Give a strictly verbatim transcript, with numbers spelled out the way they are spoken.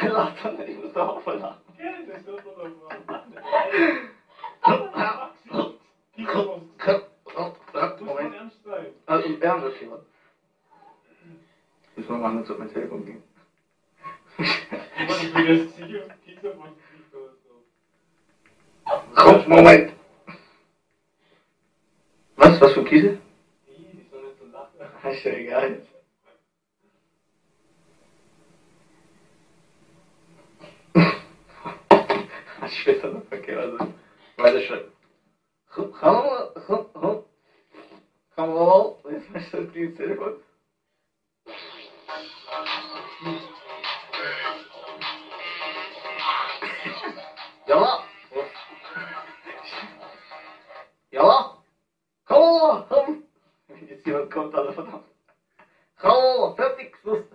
Lacht doch nicht, ich muss doch auch voll lachen. Ja, das ist doch so eine Frage. Moment. Ernst sein. Also im Ernst, okay, warte. Müssen wir mal nur zu meinem Telefon gehen. Ich bin jetzt sicher, Pizza von Pizza oder so. Komm, Moment. Was? Was für ein Kiesel? Nee, die soll nicht so lachen. Ist ja egal jetzt. Ich schwitze noch, okay, also. Weiter schreiben. Hallo, hallo. Hallo, jetzt möchtest du das kleine Telefon. Ja. Ja. Hallo. Wenn jetzt jemand kommt, also verdammt. Hallo, fertig, Schluss.